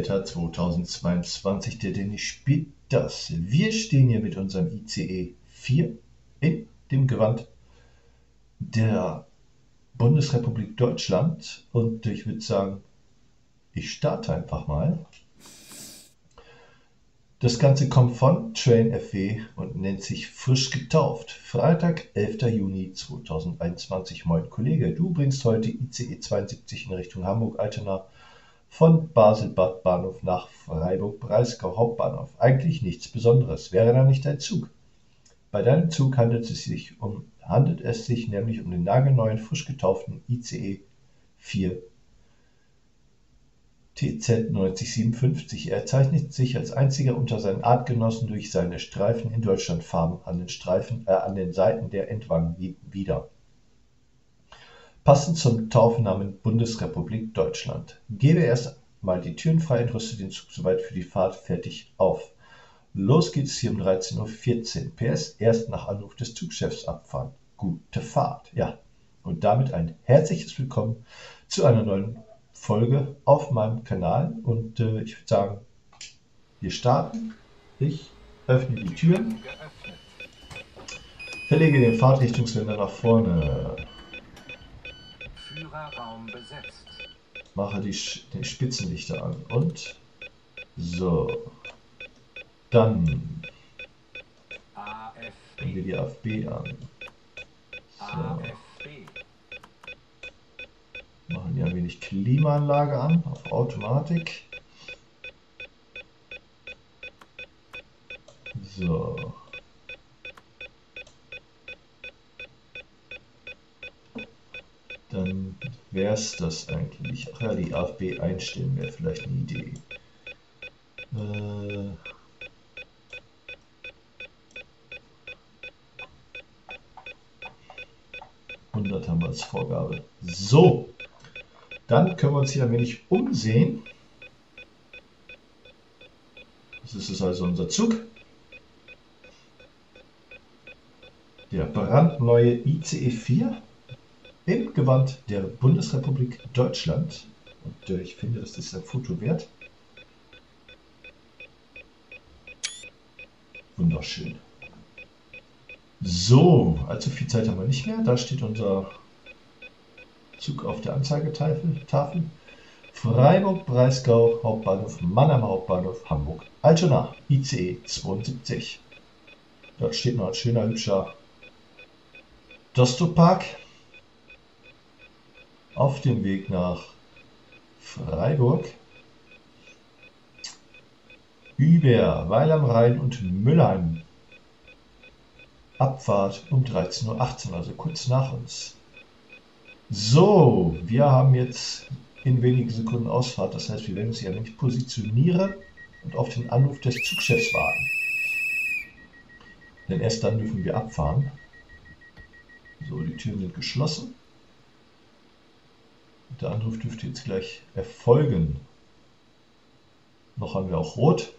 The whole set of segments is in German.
Delta 2022, der Danny spielt das. Wir stehen hier mit unserem ICE 4 in dem Gewand der Bundesrepublik Deutschland und ich würde sagen, ich starte einfach mal. Das Ganze kommt von Train FW und nennt sich frisch getauft. Freitag, 11. Juni 2021. Moin Kollege, du bringst heute ICE 72 in Richtung Hamburg-Altona von Basel-Bad Bahnhof nach Freiburg-Breisgau Hauptbahnhof. Eigentlich nichts Besonderes, wäre da nicht dein Zug. Bei deinem Zug handelt es sich nämlich um den nagelneuen, frisch getauften ICE 4 TZ 9057. Er zeichnet sich als einziger unter seinen Artgenossen durch seine Streifen in Deutschlandfarben an den Seiten der Endwagen wieder. Passend zum Taufnamen Bundesrepublik Deutschland. Gebe erst mal die Türen frei und rüste den Zug soweit für die Fahrt fertig auf. Los geht's hier um 13:14 Uhr. PS, erst nach Anruf des Zugchefs abfahren. Gute Fahrt. Ja, und damit ein herzliches Willkommen zu einer neuen Folge auf meinem Kanal. Und ich würde sagen, wir starten. Ich öffne die Türen, verlege den Fahrtrichtungswender nach vorne, Führerraum besetzt. mache die Spitzenlichter an und so. Dann bringen wir die AFB an. So. Machen hier ein wenig Klimaanlage an auf Automatik. So. Dann wäre es das eigentlich. Ach ja, die AFB einstellen wäre vielleicht eine Idee. 100 haben wir als Vorgabe. So, dann können wir uns hier ein wenig umsehen. Das ist also unser Zug. Der brandneue ICE 4 im Gewand der Bundesrepublik Deutschland. Und ich finde, das ist ein Foto wert. Wunderschön. So, allzu viel Zeit haben wir nicht mehr. Da steht unser Zug auf der Anzeigetafel. Freiburg-Breisgau Hauptbahnhof, Mannheimer Hauptbahnhof, Hamburg-Altona, ICE 72. Dort steht noch ein schöner, hübscher Dostopark auf dem Weg nach Freiburg über Weil am Rhein und Mülheim. Abfahrt um 13:18 Uhr, also kurz nach uns. So, wir haben jetzt in wenigen Sekunden Ausfahrt, das heißt, wir werden uns hier nicht positionieren und auf den Anruf des Zugchefs warten. Denn erst dann dürfen wir abfahren. So, die Türen sind geschlossen. Der Anruf dürfte jetzt gleich erfolgen. Noch haben wir auch Rot.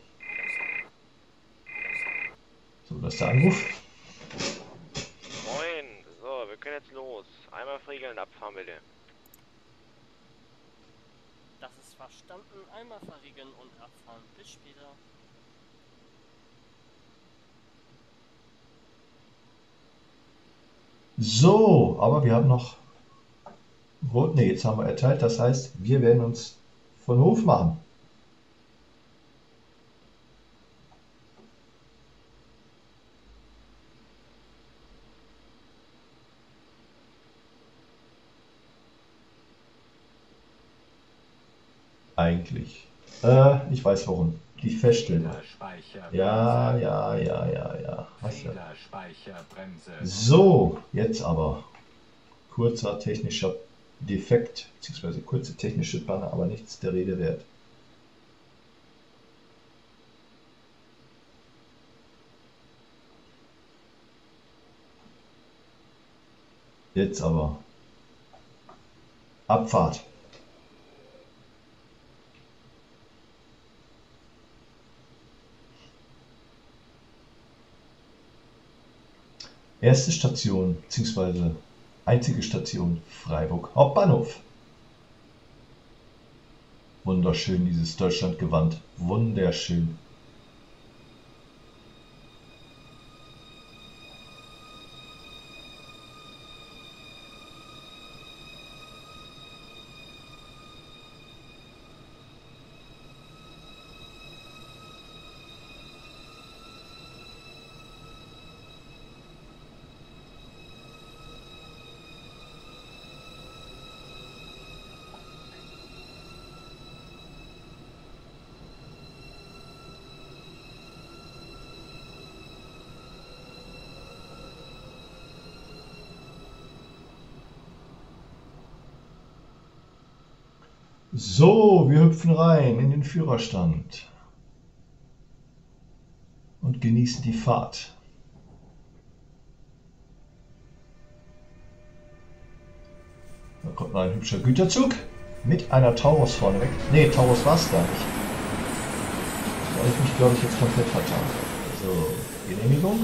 So, das ist der Anruf. Moin, so, wir können jetzt los. Einmal verriegeln und abfahren bitte. Das ist verstanden. Einmal verriegeln und abfahren. Bis später. So, aber wir haben noch Rot. Ne, jetzt haben wir erteilt. Das heißt, wir werden uns von Hof machen. Eigentlich. Ich weiß warum. Die Feststelle. Ja. Was ja. So, jetzt aber. Kurzer technischer Defekt, beziehungsweise kurze technische Panne, aber nichts der Rede wert. Jetzt aber. Abfahrt. Erste Station, beziehungsweise einzige Station Freiburg Hauptbahnhof. Wunderschön, dieses Deutschlandgewand. Wunderschön. So, wir hüpfen rein in den Führerstand und genießen die Fahrt. Da kommt noch ein hübscher Güterzug mit einer Taurus vorneweg. Ne, Taurus war es gar nicht. Da habe ich mich, glaube ich, jetzt komplett vertan. So, Genehmigung.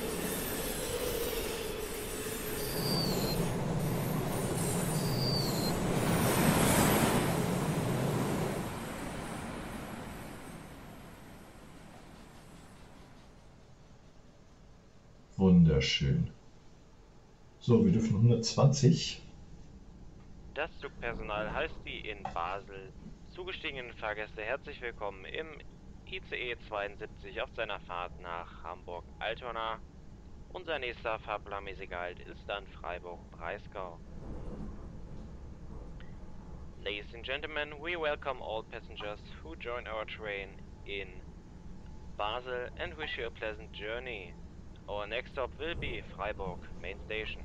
Wunderschön. So, wir dürfen 120. Das Zugpersonal heißt die in Basel zugestiegenen Fahrgäste herzlich willkommen im ICE 72 auf seiner Fahrt nach Hamburg-Altona. Unser nächster fahrplanmäßiger Halt ist dann Freiburg-Breisgau. Ladies and gentlemen, we welcome all passengers who join our train in Basel and wish you a pleasant journey. Our next stop will be Freiburg Main Station.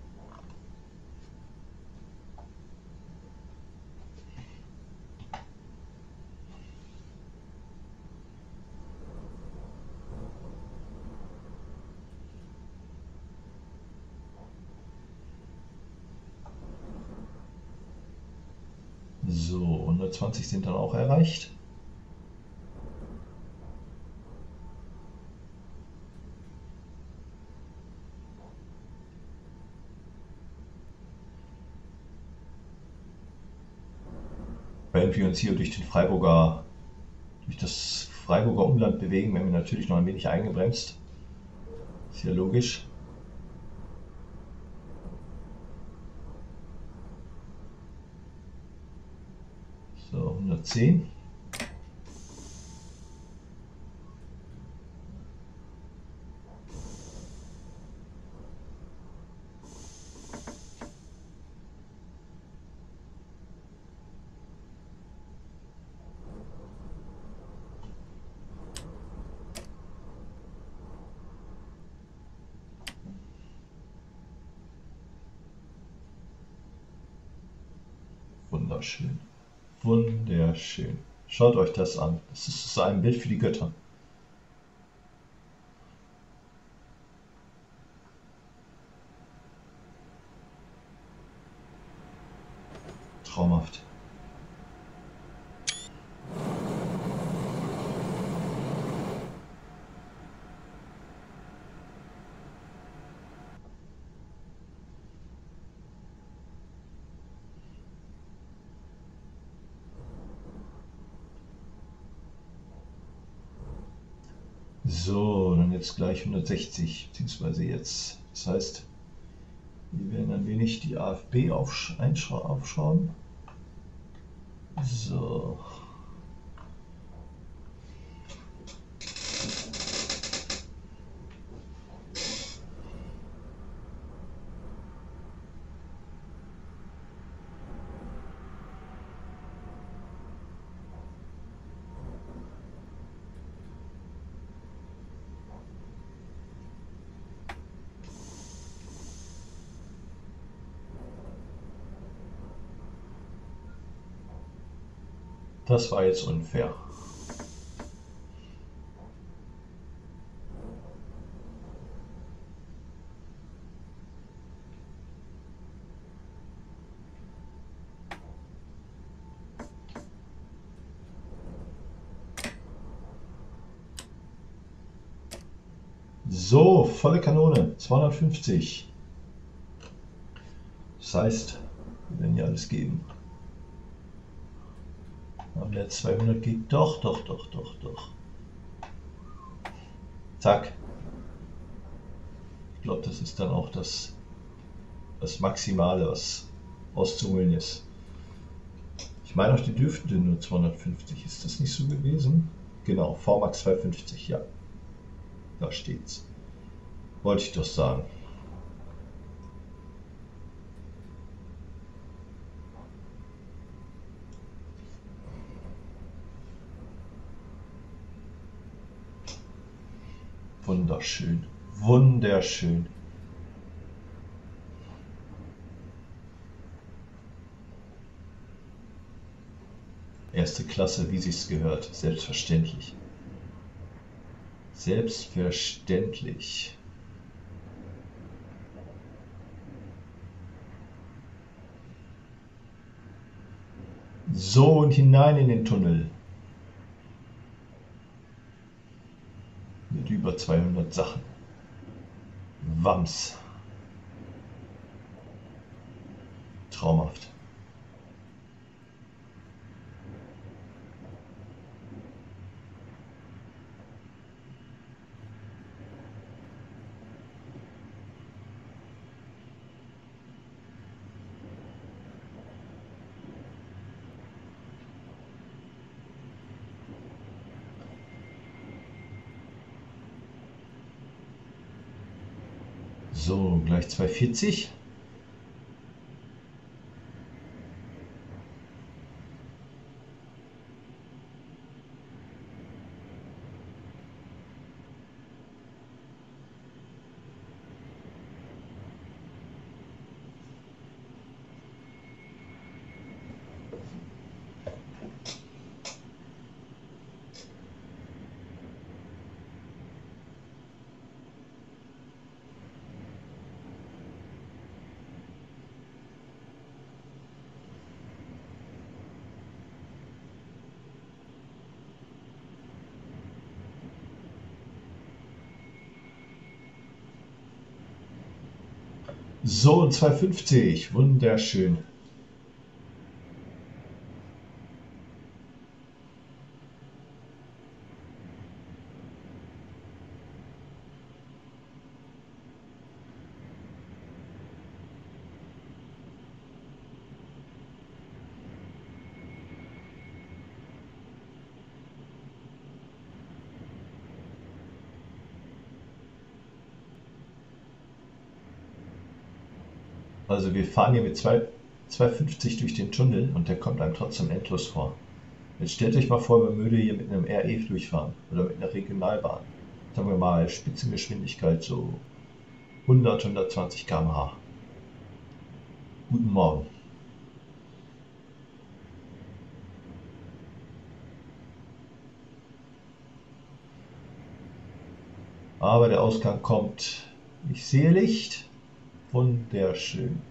So, 120 sind dann auch erreicht. Während wir uns hier durch das Freiburger Umland bewegen, werden wir natürlich noch ein wenig eingebremst. Ist ja logisch. So, 110. Wunderschön. Wunderschön. Schaut euch das an. Das ist so ein Bild für die Götter. Traumhaft. So, dann jetzt gleich 160, beziehungsweise jetzt. Das heißt, wir werden ein wenig die AFB aufschrauben. So. Das war jetzt unfair. So, volle Kanone, 250. Das heißt, wir werden hier alles geben. Aber der 200 geht doch. Zack. Ich glaube, das ist dann auch das Maximale, was auszuholen ist. Ich meine auch, die dürften nur 250. Ist das nicht so gewesen? Genau, VMAX 250, ja. Da steht's. Wollte ich doch sagen. Wunderschön. Wunderschön. Erste Klasse, wie sich's gehört. Selbstverständlich. Selbstverständlich. So, und hinein in den Tunnel. Mit über 200 Sachen. Wams. Traumhaft. So, gleich 240. So, 250. Wunderschön. Also wir fahren hier mit 250 durch den Tunnel und der kommt einem trotzdem endlos vor. Jetzt stellt euch mal vor, man würde hier mit einem RE durchfahren oder mit einer Regionalbahn. Sagen wir mal Spitzengeschwindigkeit so 100, 120 km/h. Guten Morgen. Aber der Ausgang kommt. Ich sehe Licht. Wunderschön.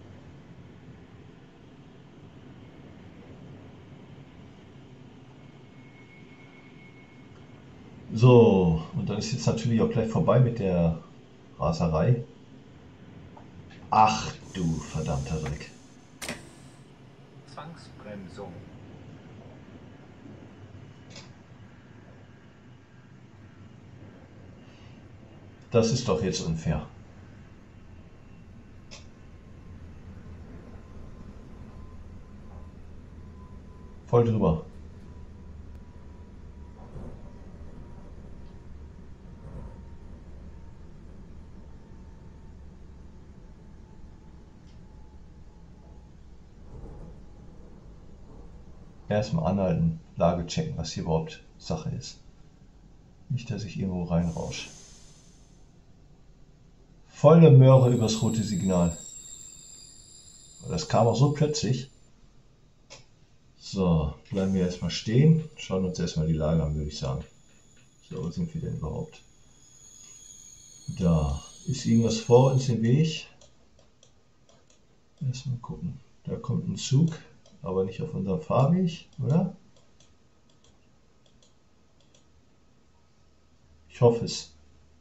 So, und dann ist jetzt natürlich auch gleich vorbei mit der Raserei. Ach du verdammter Dreck. Zwangsbremsung. Das ist doch jetzt unfair. Voll drüber. Erstmal anhalten, Lage checken, was hier überhaupt Sache ist. Nicht, dass ich irgendwo reinrausche. Volle Möhre übers rote Signal. Das kam auch so plötzlich. So, bleiben wir erstmal stehen. Schauen uns erstmal die Lage an, würde ich sagen. So, wo sind wir denn überhaupt? Da ist irgendwas vor uns im Weg. Erstmal gucken. Da kommt ein Zug, aber nicht auf unserem Fahrweg, oder? Ich hoffe es.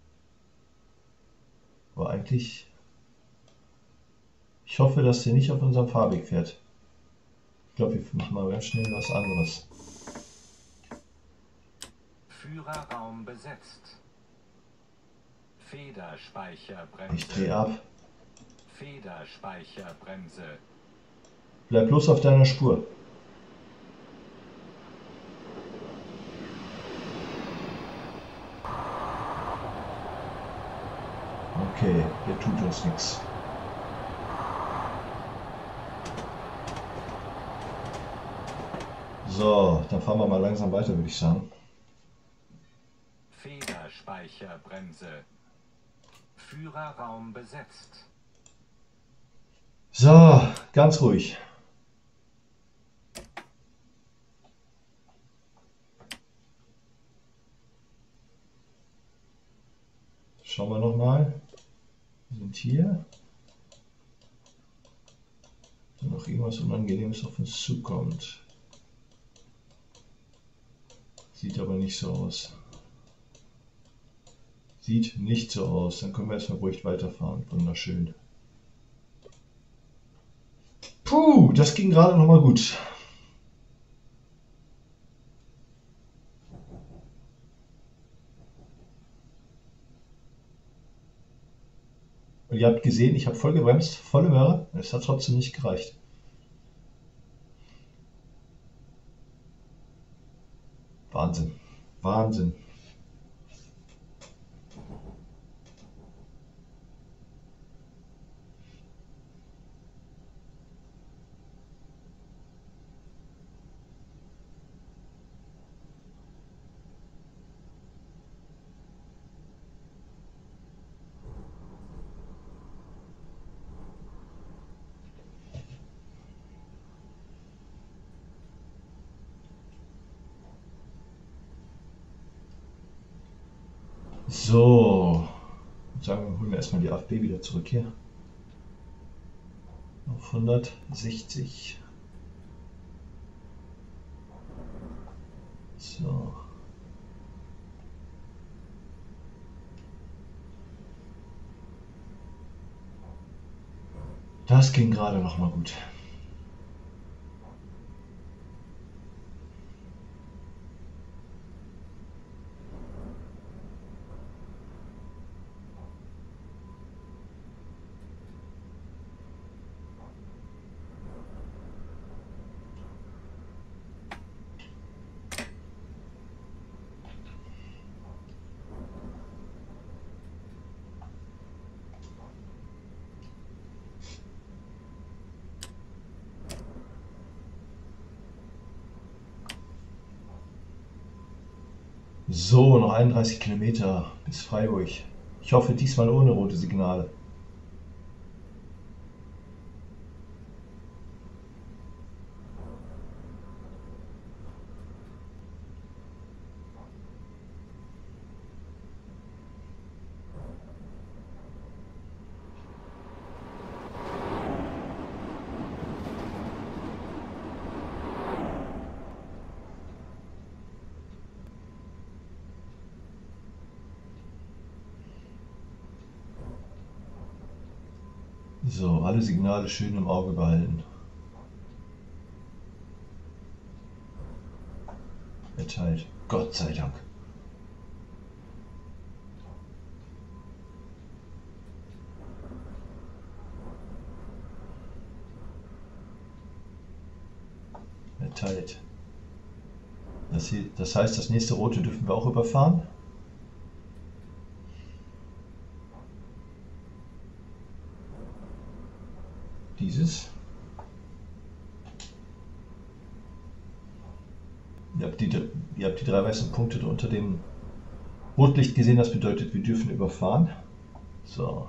Aber eigentlich... Ich hoffe, dass der nicht auf unserem Fahrweg fährt. Ich glaube, wir machen mal ganz schnell was anderes. Führerraum besetzt. Federspeicherbremse. Ich drehe ab. Federspeicherbremse. Bleib bloß auf deiner Spur. Okay, der tut uns nichts. So, dann fahren wir mal langsam weiter, würde ich sagen. Federspeicherbremse. Führerraum besetzt. So, ganz ruhig. Schauen wir nochmal. Wir sind hier. Wenn noch irgendwas Unangenehmes auf uns zukommt. Sieht aber nicht so aus. Sieht nicht so aus. Dann können wir erstmal ruhig weiterfahren. Wunderschön. Puh, das ging gerade noch mal gut. Und ihr habt gesehen, ich habe voll gebremst, volle Möhre. Es hat trotzdem nicht gereicht. Wahnsinn. Wahnsinn. So, sagen wir, holen wir erstmal die AfB wieder zurück hier. Auf 160. So. Das ging gerade noch mal gut. So, noch 31 Kilometer bis Freiburg. Ich hoffe diesmal ohne rote Signale. So, alle Signale schön im Auge behalten. Erteilt. Gott sei Dank. Erteilt. Das heißt, das nächste Rote dürfen wir auch überfahren. Dieses. Ihr habt die drei weißen Punkte unter dem Rotlicht gesehen, das bedeutet, wir dürfen überfahren. So.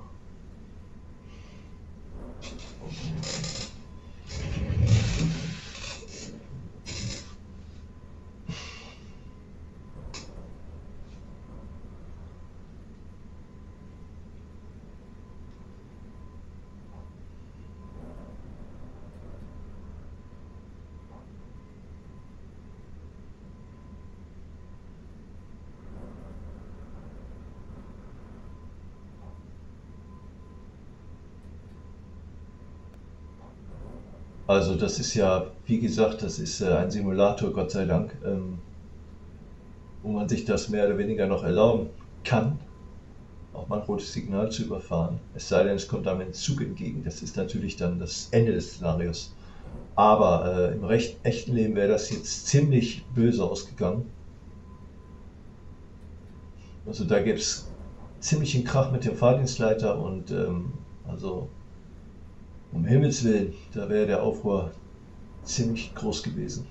Also das ist ja, wie gesagt, das ist ein Simulator, Gott sei Dank. wo man sich das mehr oder weniger noch erlauben kann, auch mal ein rotes Signal zu überfahren. Es sei denn, es kommt einem ein Zug entgegen. Das ist natürlich dann das Ende des Szenarios. Aber im echten Leben wäre das jetzt ziemlich böse ausgegangen. Also da gäbe es ziemlichen Krach mit dem Fahrdienstleiter und also um Himmels Willen, da wäre der Aufruhr ziemlich groß gewesen.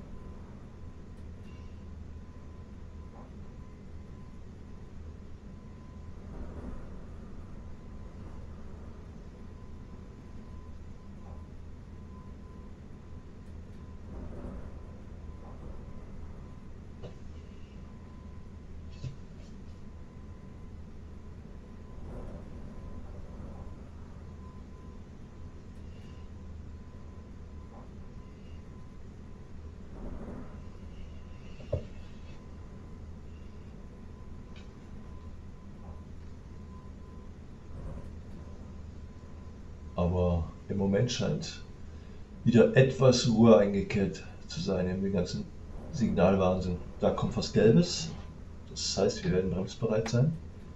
Aber im Moment scheint wieder etwas Ruhe eingekehrt zu sein in dem ganzen Signalwahnsinn. Da kommt was Gelbes. Das heißt, wir werden bremsbereit sein,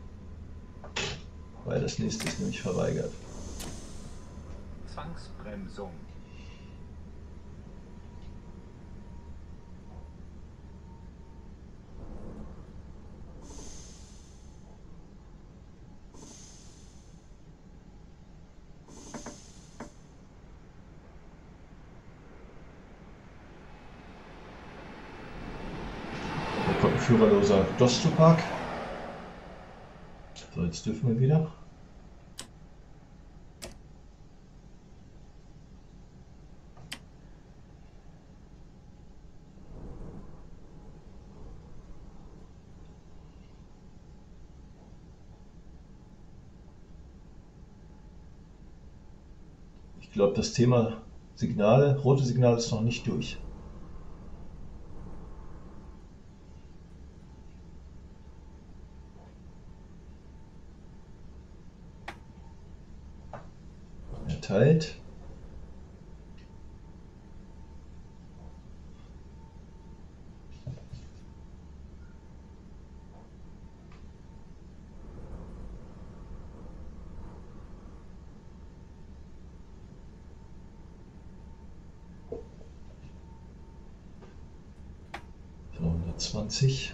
weil das nächste ist nämlich verweigert. Zwangsbremsung. Da kommt ein führerloser Dostopak. So, jetzt dürfen wir wieder. Ich glaube, das Thema Signale, rote Signale ist noch nicht durch. Erteilt. So, 120.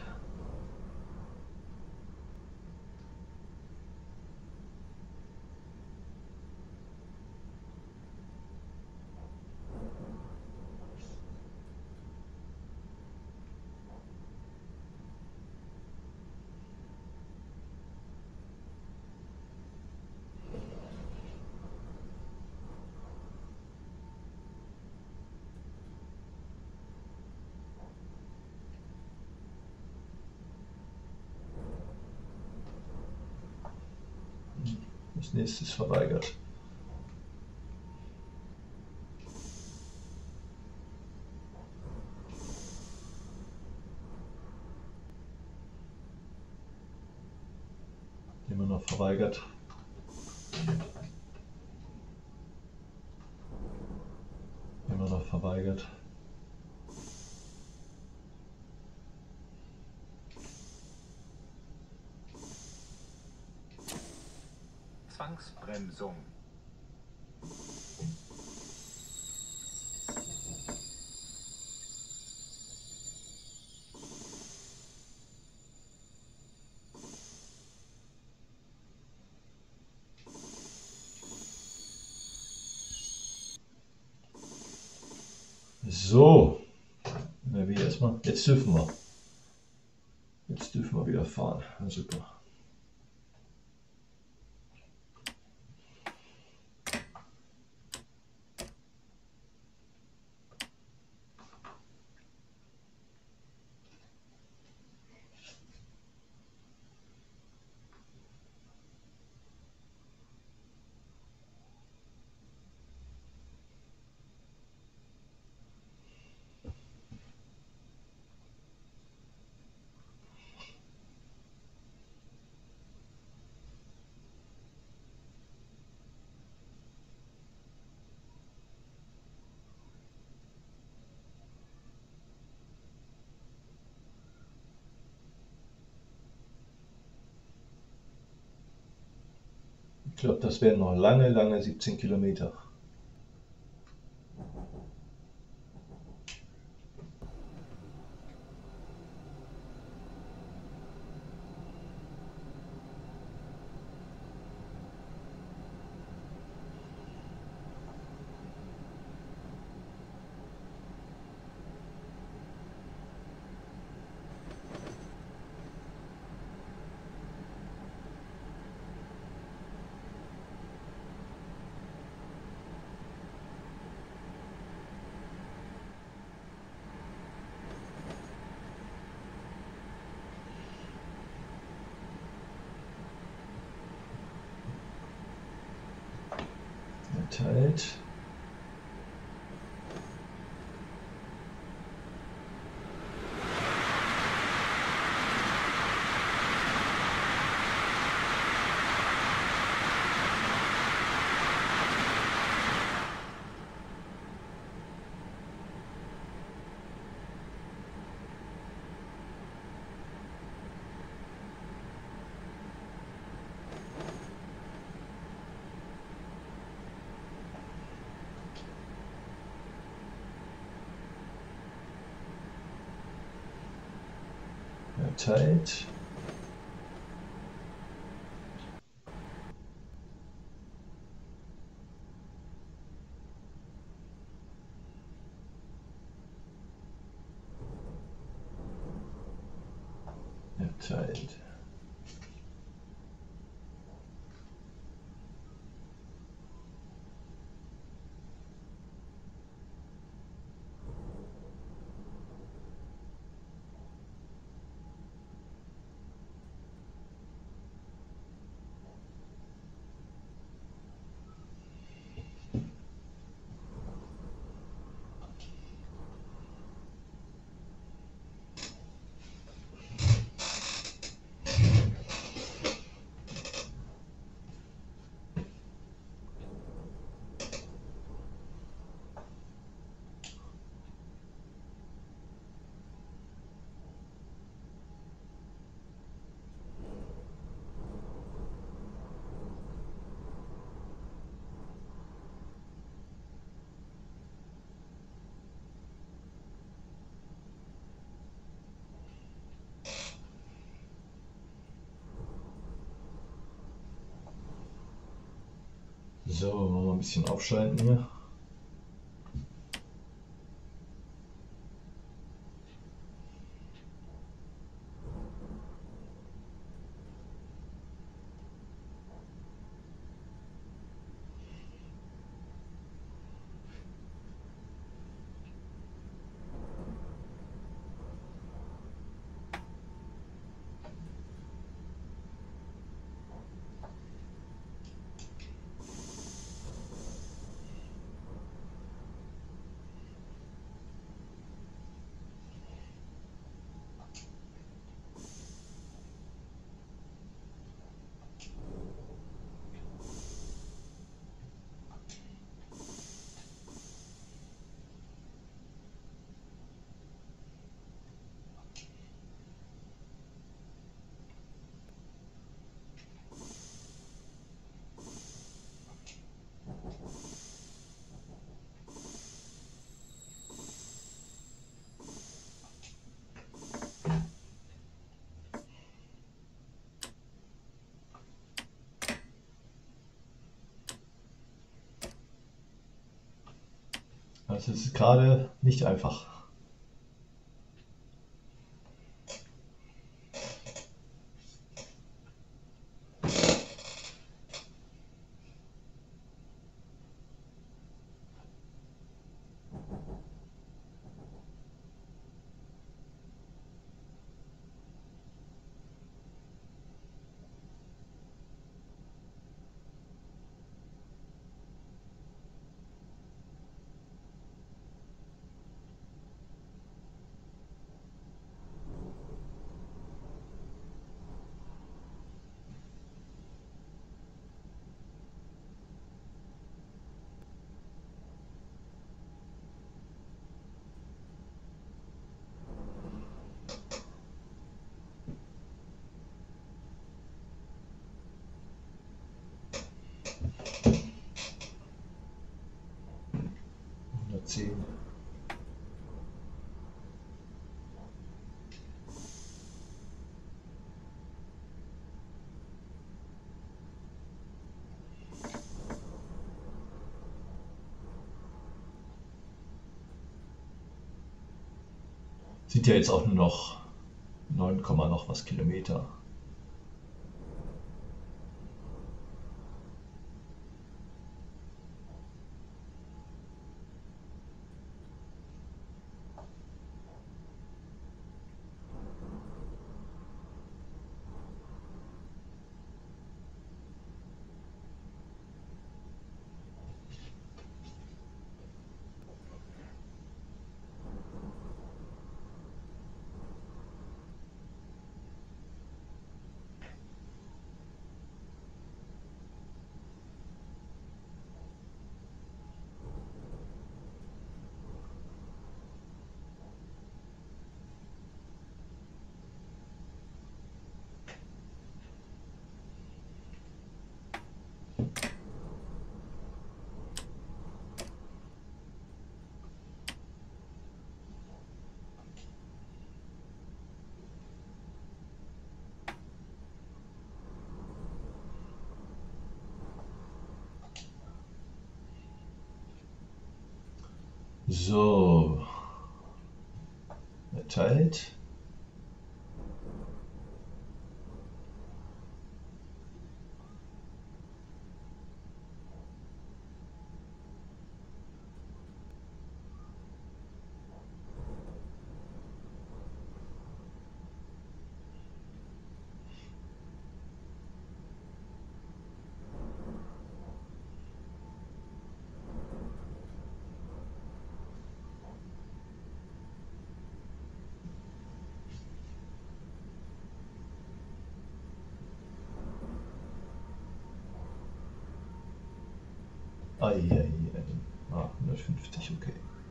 Das nächste ist verweigert. Immer noch verweigert. Immer noch verweigert. Zwangsbremsung. So, wenn wir erstmal, jetzt dürfen wir. Jetzt dürfen wir wieder fahren. Na, super. Ich glaube, das werden noch lange, lange 17 Kilometer. Erteilt. Erteilt. Erteilt. So, machen wir ein bisschen aufschalten hier. Das ist gerade nicht einfach. 10. Sind ja jetzt auch nur noch 9, noch was Kilometer. So, erteilt. Eieiei. 150, okay.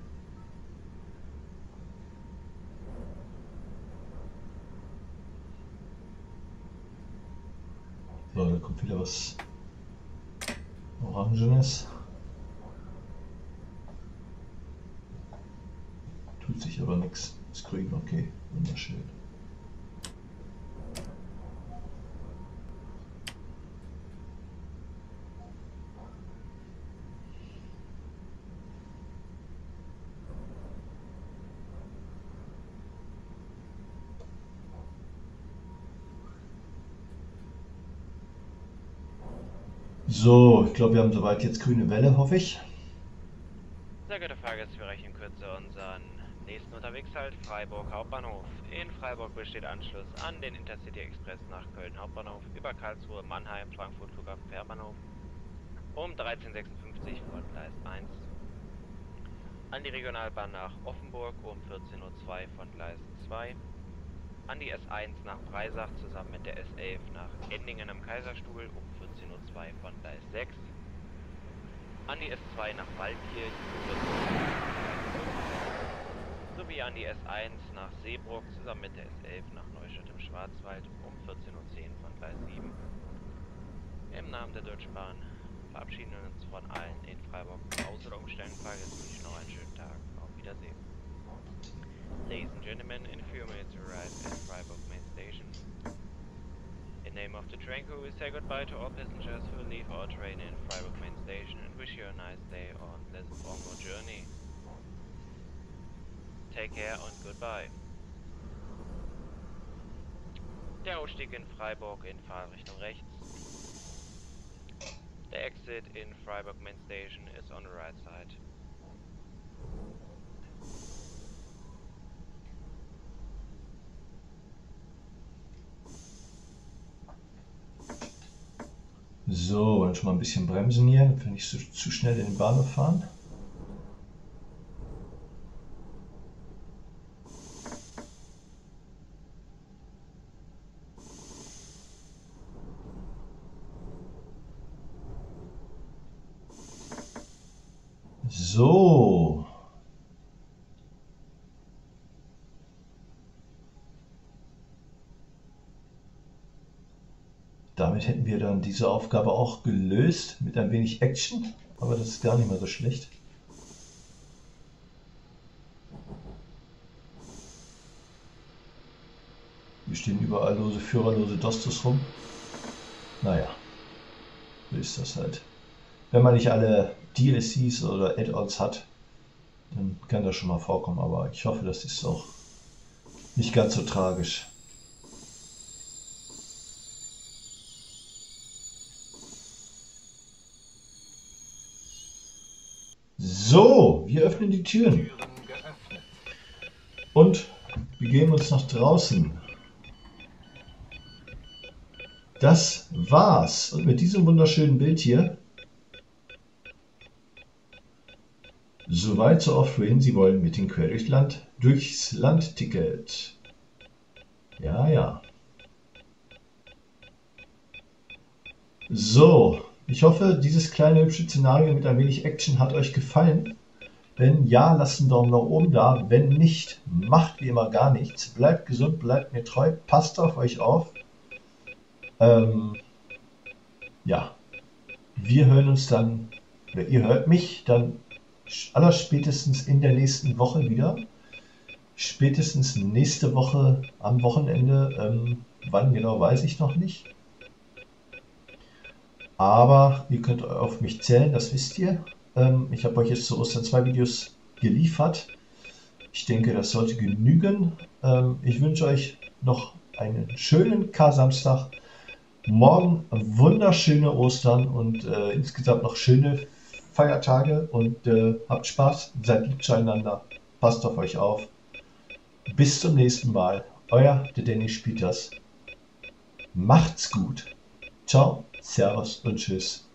So, da kommt wieder was Orangenes. Tut sich aber nichts. Ist grün, okay. Wunderschön. So, ich glaube, wir haben soweit jetzt grüne Welle, hoffe ich. Sehr geehrte Fahrgäste, wir erreichen in Kürze unseren nächsten Unterwegshalt, Freiburg Hauptbahnhof. In Freiburg besteht Anschluss an den Intercity Express nach Köln Hauptbahnhof über Karlsruhe, Mannheim, Frankfurt, Flughafen Fährbahnhof um 13:56 von Gleis 1. An die Regionalbahn nach Offenburg um 14:02 von Gleis 2. An die S1 nach Breisach zusammen mit der S11 nach Endingen am Kaiserstuhl um 14:02 von Gleis 6. An die S2 nach Waldkirch um 14:02 von Gleis 5. Sowie an die S1 nach Seeburg zusammen mit der S11 nach Neustadt im Schwarzwald um 14:10 von Gleis 7. Im Namen der Deutschen Bahn verabschieden wir uns von allen in Freiburg aus- oder umsteigenden Fahrgästen. Ich wünsche noch einen schönen Tag. Auf Wiedersehen. Ladies and gentlemen, in a few minutes we arrive at Freiburg main station. In the name of the train crew, we say goodbye to all passengers who leave our train in Freiburg main station and wish you a nice day or pleasant onward journey. Take care and goodbye. Der Ausstieg in Freiburg in Fahrtrichtung rechts. The exit in Freiburg main station is on the right side. So, dann schon mal ein bisschen bremsen hier, damit wir nicht zu schnell in den Bahnhof fahren. So. Damit hätten wir dann diese Aufgabe auch gelöst, mit ein wenig Action, aber das ist gar nicht mehr so schlecht. Hier stehen überall lose, führerlose Dostos rum. Naja, so ist das halt. Wenn man nicht alle DLCs oder Add-ons hat, dann kann das schon mal vorkommen, aber ich hoffe, das ist auch nicht ganz so tragisch. So, wir öffnen die Türen Türen geöffnet. und begeben uns nach draußen. Das war's. Und mit diesem wunderschönen Bild hier, soweit so oft, wohin Sie wollen, mit dem Quer durchs Land-Ticket. Ja, ja. So, ich hoffe, dieses kleine hübsche Szenario mit ein wenig Action hat euch gefallen. Wenn ja, lasst einen Daumen nach oben da. Wenn nicht, macht wie immer gar nichts. Bleibt gesund, bleibt mir treu, passt auf euch auf. Ja, wir hören uns dann, oder ihr hört mich dann allerspätestens in der nächsten Woche wieder. Spätestens nächste Woche am Wochenende. Wann genau, weiß ich noch nicht. Aber ihr könnt auf mich zählen, das wisst ihr. Ich habe euch jetzt zu Ostern 2 Videos geliefert. Ich denke, das sollte genügen. Ich wünsche euch noch einen schönen Kar-Samstag. Morgen wunderschöne Ostern und insgesamt noch schöne Feiertage und habt Spaß, seid lieb zueinander, passt auf euch auf. Bis zum nächsten Mal. Euer der Danny spielt das. Macht's gut. Ciao, Servus und Tschüss.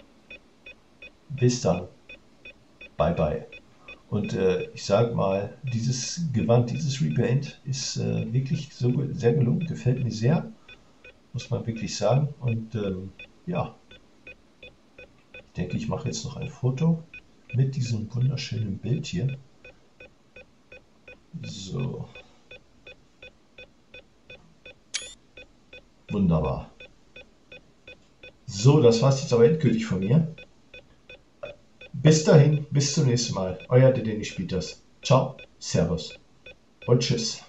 Bis dann. Bye bye. Und ich sag mal, dieses Gewand, dieses Repaint ist wirklich so sehr gelungen, gefällt mir sehr. Muss man wirklich sagen. Und ja, ich denke, ich mache jetzt noch ein Foto mit diesem wunderschönen Bild hier. So. Wunderbar. So, das war's jetzt aber endgültig von mir. Bis dahin, bis zum nächsten Mal. Euer der Danny spielt das. Ciao, Servus und Tschüss.